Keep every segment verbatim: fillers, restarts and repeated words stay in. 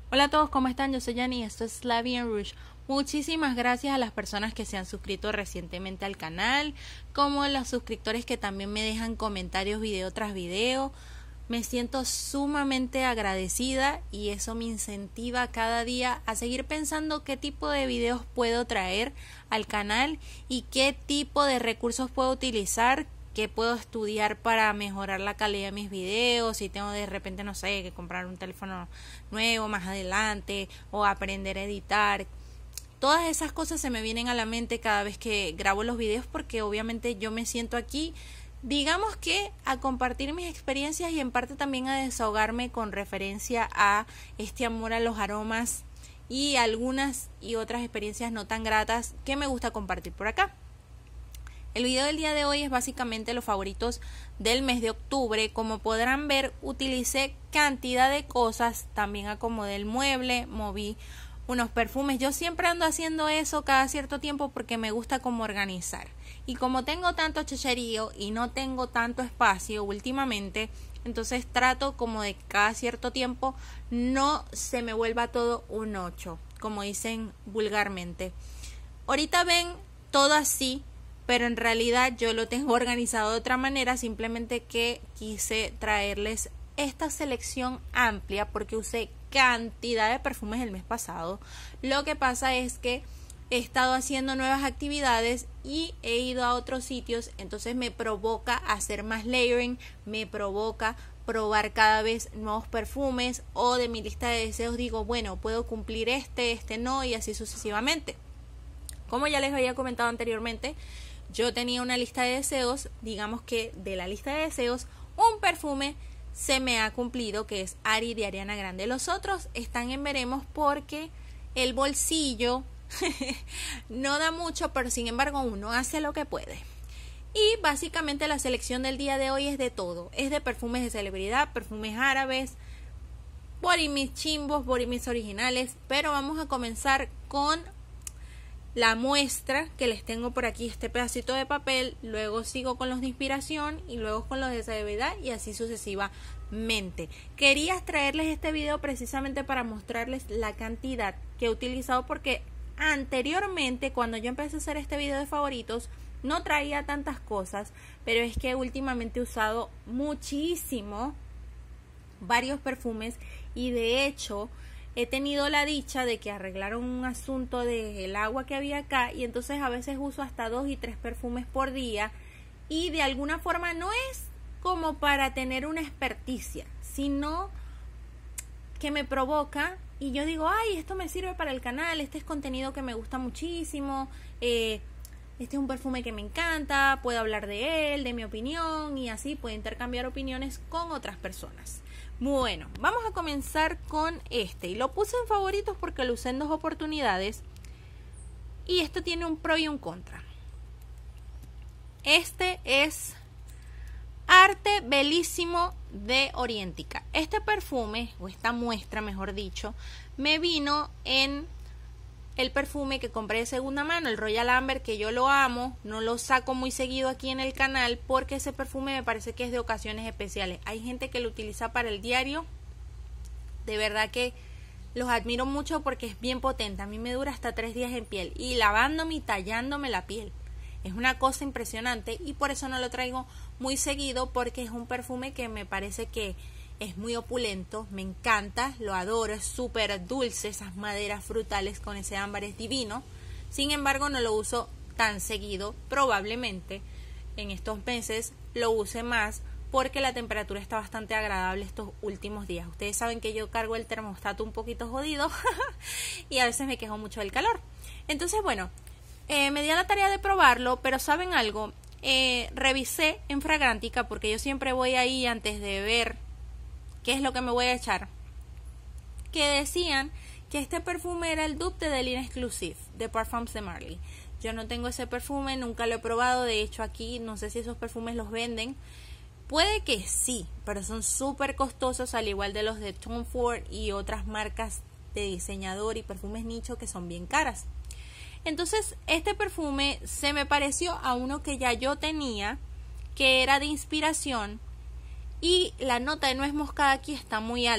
Hola a todos, ¿cómo están? Yo soy Yani y esto es La Vie en Rouge. Muchísimas gracias a las personas que se han suscrito recientemente al canal, como a los suscriptores que también me dejan comentarios video tras video. Me siento sumamente agradecida y eso me incentiva cada día a seguir pensando qué tipo de videos puedo traer al canal y qué tipo de recursos puedo utilizar, que puedo estudiar para mejorar la calidad de mis videos, si tengo de repente, no sé, que comprar un teléfono nuevo más adelante o aprender a editar. Todas esas cosas se me vienen a la mente cada vez que grabo los videos, porque obviamente yo me siento aquí, digamos que a compartir mis experiencias y en parte también a desahogarme con referencia a este amor a los aromas y algunas y otras experiencias no tan gratas que me gusta compartir por acá. El video del día de hoy es básicamente los favoritos del mes de octubre. Como podrán ver, utilicé cantidad de cosas, también acomodé el mueble, moví unos perfumes. Yo siempre ando haciendo eso cada cierto tiempo porque me gusta como organizar. Y como tengo tanto checherío y no tengo tanto espacio últimamente, entonces trato como de cada cierto tiempo no se me vuelva todo un ocho, como dicen vulgarmente. Ahorita ven todo así, pero en realidad yo lo tengo organizado de otra manera, simplemente que quise traerles esta selección amplia porque usé cantidad de perfumes el mes pasado. Lo que pasa es que he estado haciendo nuevas actividades y he ido a otros sitios, entonces me provoca hacer más layering, me provoca probar cada vez nuevos perfumes, o de mi lista de deseos digo, bueno, puedo cumplir este, este no, y así sucesivamente. Como ya les había comentado anteriormente, yo tenía una lista de deseos, digamos que de la lista de deseos, un perfume se me ha cumplido, que es Ari de Ariana Grande. Los otros están en veremos porque el bolsillo no da mucho, pero sin embargo uno hace lo que puede. Y básicamente la selección del día de hoy es de todo. Es de perfumes de celebridad, perfumes árabes, body mist chimbos, body mist originales, pero vamos a comenzar con la muestra que les tengo por aquí, este pedacito de papel, luego sigo con los de inspiración y luego con los de celebridad y así sucesivamente. Quería traerles este video precisamente para mostrarles la cantidad que he utilizado, porque anteriormente cuando yo empecé a hacer este video de favoritos no traía tantas cosas, pero es que últimamente he usado muchísimo varios perfumes y de hecho he tenido la dicha de que arreglaron un asunto del agua que había acá y entonces a veces uso hasta dos y tres perfumes por día, y de alguna forma no es como para tener una experticia, sino que me provoca y yo digo, ay, esto me sirve para el canal, este es contenido que me gusta muchísimo, eh, este es un perfume que me encanta, puedo hablar de él, de mi opinión, y así puedo intercambiar opiniones con otras personas. Bueno, vamos a comenzar con este, y lo puse en favoritos porque lo usé en dos oportunidades y esto tiene un pro y un contra. Este es Arte Bellissimo de Orientica. Este perfume, o esta muestra mejor dicho, me vino en el perfume que compré de segunda mano, el Royal Amber, que yo lo amo, no lo saco muy seguido aquí en el canal porque ese perfume me parece que es de ocasiones especiales. Hay gente que lo utiliza para el diario, de verdad que los admiro mucho porque es bien potente. A mí me dura hasta tres días en piel y lavándome y tallándome la piel. Es una cosa impresionante y por eso no lo traigo muy seguido, porque es un perfume que me parece que es muy opulento, me encanta, lo adoro, es súper dulce, esas maderas frutales con ese ámbar es divino. Sin embargo, no lo uso tan seguido, probablemente en estos meses lo use más porque la temperatura está bastante agradable estos últimos días. Ustedes saben que yo cargo el termostato un poquito jodido y a veces me quejo mucho del calor. Entonces, bueno, eh, me di a la tarea de probarlo, pero ¿saben algo? Eh, revisé en Fragrantica, porque yo siempre voy ahí antes de ver qué es lo que me voy a echar, que decían que este perfume era el dupe de Deline Exclusive de Parfums de Marly. Yo no tengo ese perfume, nunca lo he probado, de hecho aquí no sé si esos perfumes los venden, puede que sí, pero son súper costosos, al igual de los de Tom Ford y otras marcas de diseñador y perfumes nicho que son bien caras. Entonces este perfume se me pareció a uno que ya yo tenía, que era de inspiración, y la nota de nuez moscada aquí está muy alta.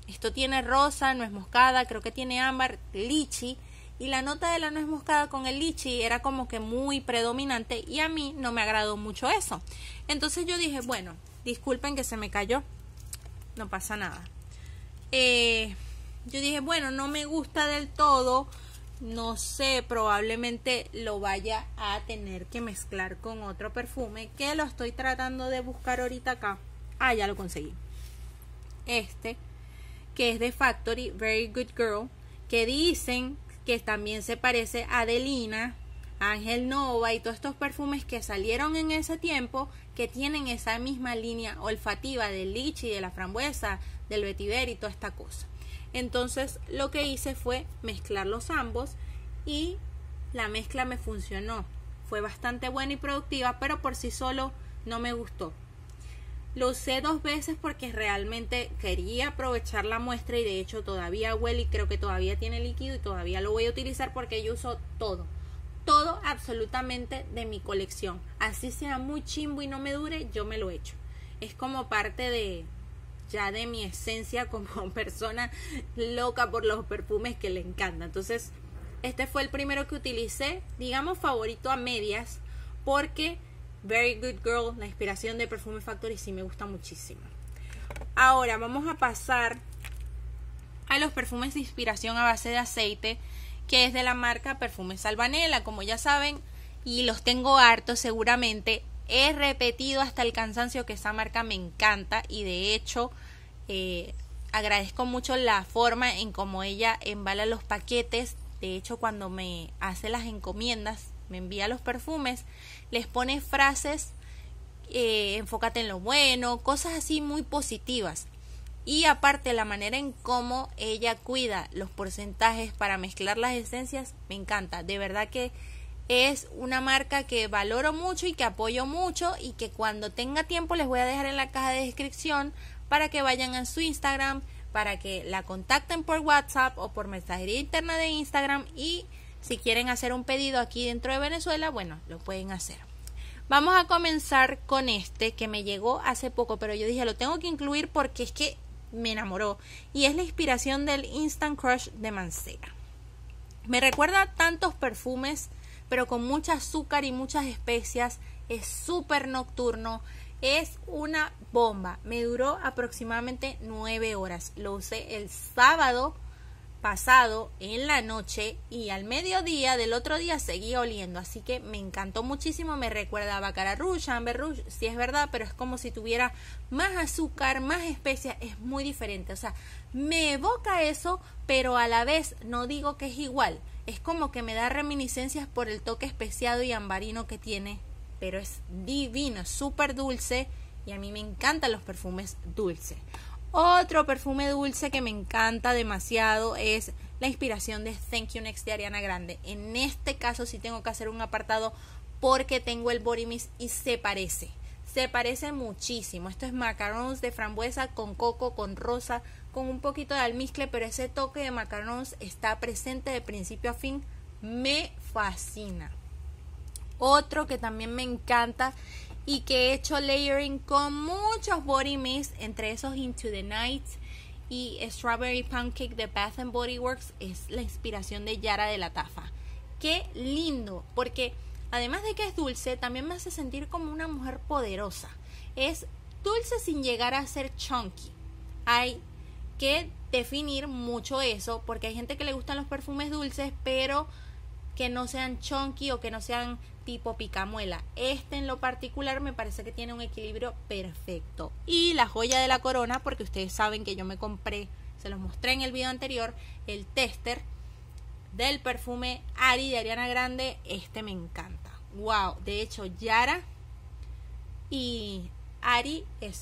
Esto tiene rosa, nuez moscada, creo que tiene ámbar, lichi. Y la nota de la nuez moscada con el lichi era como que muy predominante y a mí no me agradó mucho eso. Entonces yo dije, bueno, disculpen que se me cayó, no pasa nada. Eh, yo dije, bueno, no me gusta del todo, no sé, probablemente lo vaya a tener que mezclar con otro perfume que lo estoy tratando de buscar ahorita acá. Ah, ya lo conseguí. Este, que es de Factory, Very Good Girl, que dicen que también se parece a Adelina, Ángel Nova y todos estos perfumes que salieron en ese tiempo, que tienen esa misma línea olfativa del lichi, de la frambuesa, del vetiver y toda esta cosa. Entonces lo que hice fue mezclarlos ambos y la mezcla me funcionó. Fue bastante buena y productiva, pero por sí solo no me gustó. Lo usé dos veces porque realmente quería aprovechar la muestra y de hecho todavía huele y creo que todavía tiene líquido y todavía lo voy a utilizar porque yo uso todo, todo absolutamente de mi colección. Así sea muy chimbo y no me dure, yo me lo echo. Es como parte de ya de mi esencia como persona loca por los perfumes que le encanta. Entonces este fue el primero que utilicé, digamos favorito a medias, porque Very Good Girl, la inspiración de Perfume Factory, sí me gusta muchísimo. Ahora vamos a pasar a los perfumes de inspiración a base de aceite, que es de la marca Perfumes Albanela, como ya saben, y los tengo hartos seguramente. He repetido hasta el cansancio que esa marca me encanta y de hecho eh, agradezco mucho la forma en cómo ella embala los paquetes. De hecho, cuando me hace las encomiendas, me envía los perfumes, les pone frases, eh, enfócate en lo bueno, cosas así muy positivas. Y aparte la manera en cómo ella cuida los porcentajes para mezclar las esencias, me encanta. De verdad que es una marca que valoro mucho y que apoyo mucho y que cuando tenga tiempo les voy a dejar en la caja de descripción para que vayan a su Instagram, para que la contacten por WhatsApp o por mensajería interna de Instagram y si quieren hacer un pedido aquí dentro de Venezuela, bueno, lo pueden hacer. Vamos a comenzar con este que me llegó hace poco, pero yo dije, lo tengo que incluir porque es que me enamoró. Y es la inspiración del Instant Crush de Mancera. Me recuerda a tantos perfumes, pero con mucha azúcar y muchas especias. Es súper nocturno. Es una bomba. Me duró aproximadamente nueve horas. Lo usé el sábado pasado en la noche y al mediodía del otro día seguía oliendo, así que me encantó muchísimo. Me recuerda a Baccarat Rouge, Amber Rouge, sí es verdad, pero es como si tuviera más azúcar, más especias, es muy diferente, o sea, me evoca eso, pero a la vez no digo que es igual, es como que me da reminiscencias por el toque especiado y ambarino que tiene, pero es divino, súper dulce y a mí me encantan los perfumes dulces. Otro perfume dulce que me encanta demasiado es la inspiración de Thank You Next de Ariana Grande. En este caso sí tengo que hacer un apartado porque tengo el body mist y se parece. Se parece muchísimo. Esto es macarons de frambuesa con coco, con rosa, con un poquito de almizcle, pero ese toque de macarons está presente de principio a fin. Me fascina. Otro que también me encanta y que he hecho layering con muchos body mist, entre esos Into the Night y Strawberry Pancake de Bath and Body Works, es la inspiración de Yara de la Tafa. Qué lindo, porque además de que es dulce, también me hace sentir como una mujer poderosa. Es dulce sin llegar a ser chunky. Hay que definir mucho eso, porque hay gente que le gustan los perfumes dulces, pero que no sean chunky o que no sean tipo picamuela. Este en lo particular me parece que tiene un equilibrio perfecto. Y la joya de la corona, porque ustedes saben que yo me compré, se los mostré en el video anterior, el tester del perfume Ari de Ariana Grande. Este me encanta. Wow, de hecho Yara y Ari es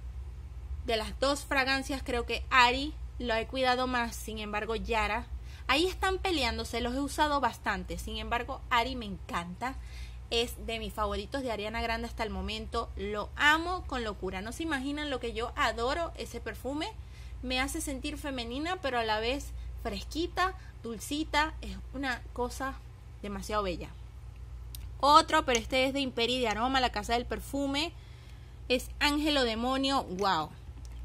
de las dos fragancias, creo que Ari lo he cuidado más, sin embargo Yara, ahí están peleándose, los he usado bastante, sin embargo Ari me encanta, es de mis favoritos de Ariana Grande hasta el momento, lo amo con locura, no se imaginan lo que yo adoro ese perfume, me hace sentir femenina pero a la vez fresquita, dulcita, es una cosa demasiado bella. Otro, pero este es de Imperi de Aroma, la casa del perfume, es Ángelo Demonio. Wow,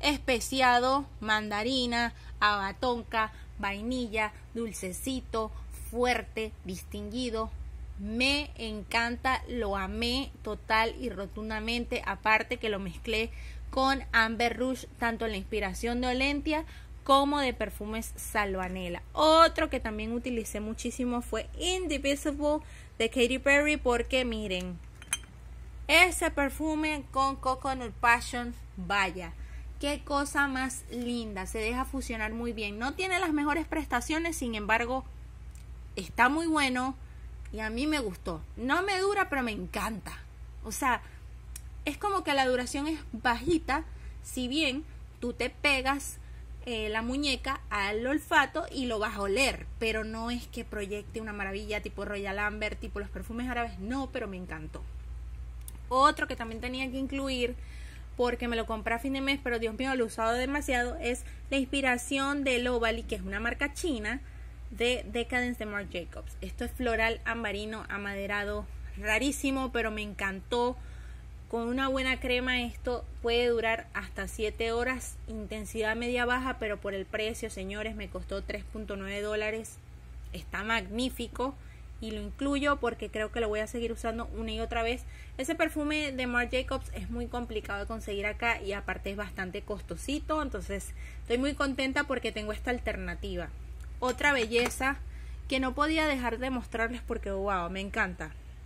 especiado, mandarina, abatonca, vainilla, dulcecito, fuerte, distinguido. Me encanta, lo amé total y rotundamente, aparte que lo mezclé con Amber Rouge, tanto en la inspiración de Olentia como de perfumes Salvanella. Otro que también utilicé muchísimo fue Indivisible de Katy Perry, porque miren, ese perfume con Coconut Passion, vaya, qué cosa más linda, se deja fusionar muy bien. No tiene las mejores prestaciones, sin embargo, está muy bueno y a mí me gustó. No me dura, pero me encanta. O sea, es como que la duración es bajita, si bien tú te pegas eh, la muñeca al olfato y lo vas a oler, pero no es que proyecte una maravilla tipo Royal Amber, tipo los perfumes árabes, no, pero me encantó. Otro que también tenía que incluir, porque me lo compré a fin de mes, pero Dios mío, lo he usado demasiado, es la inspiración de Lovely, que es una marca china de Decadence de Marc Jacobs. Esto es floral ambarino amaderado, rarísimo, pero me encantó. Con una buena crema esto puede durar hasta siete horas, intensidad media baja, pero por el precio, señores, me costó tres punto nueve dólares. Está magnífico y lo incluyo porque creo que lo voy a seguir usando una y otra vez. Ese perfume de Marc Jacobs es muy complicado de conseguir acá y aparte es bastante costosito, entonces estoy muy contenta porque tengo esta alternativa. Otra belleza que no podía dejar de mostrarles porque wow, me encanta,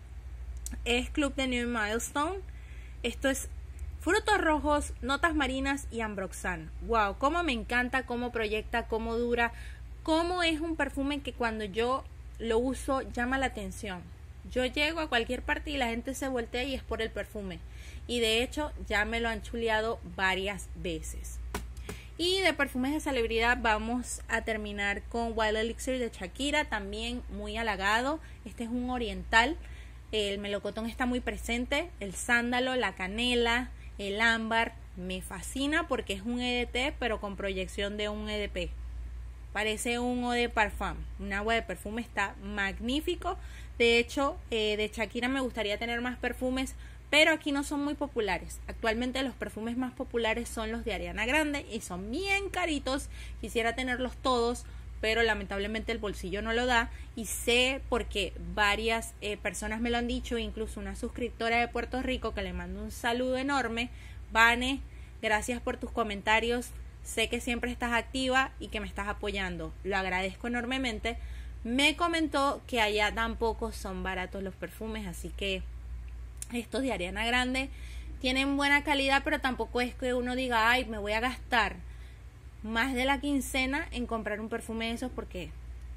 es Club de New Milestone. Esto es frutos rojos, notas marinas y ambroxan. Wow, cómo me encanta, cómo proyecta, cómo dura, cómo es un perfume que cuando yo lo uso llama la atención. Yo llego a cualquier parte y la gente se voltea y es por el perfume. Y de hecho ya me lo han chuleado varias veces. Y de perfumes de celebridad vamos a terminar con Wild Elixir de Shakira, también muy halagado. Este es un oriental. El melocotón está muy presente, el sándalo, la canela, el ámbar, me fascina porque es un E D T pero con proyección de un E D P. Parece un eau de parfum, un agua de perfume, está magnífico. De hecho, eh, de Shakira me gustaría tener más perfumes, pero aquí no son muy populares. Actualmente los perfumes más populares son los de Ariana Grande y son bien caritos. Quisiera tenerlos todos, pero lamentablemente el bolsillo no lo da, y sé porque varias eh, personas me lo han dicho, incluso una suscriptora de Puerto Rico que le mando un saludo enorme. Vane, gracias por tus comentarios, sé que siempre estás activa y que me estás apoyando, lo agradezco enormemente. Me comentó que allá tampoco son baratos los perfumes, así que estos de Ariana Grande tienen buena calidad, pero tampoco es que uno diga, ay, me voy a gastar más de la quincena en comprar un perfume de esos porque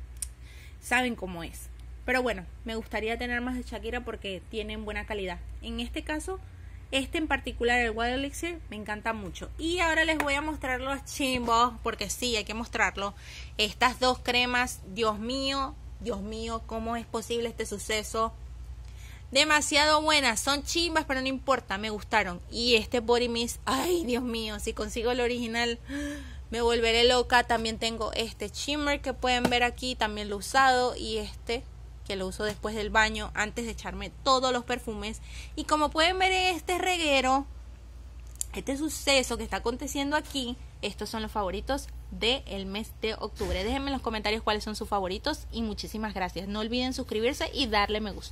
saben cómo es. Pero bueno, me gustaría tener más de Shakira porque tienen buena calidad. En este caso, este en particular, el Wild Elixir, me encanta mucho. Y ahora les voy a mostrar los chimbos, porque sí, hay que mostrarlo. Estas dos cremas, Dios mío, Dios mío, ¿cómo es posible este suceso? Demasiado buenas, son chimbas, pero no importa, me gustaron. Y este Body Mist, ay, Dios mío, si consigo el original me volveré loca. También tengo este shimmer que pueden ver aquí, también lo he usado, y este que lo uso después del baño antes de echarme todos los perfumes. Y como pueden ver, este reguero, este suceso que está aconteciendo aquí, estos son los favoritos del mes de octubre. Déjenme en los comentarios cuáles son sus favoritos y muchísimas gracias. No olviden suscribirse y darle me gusta.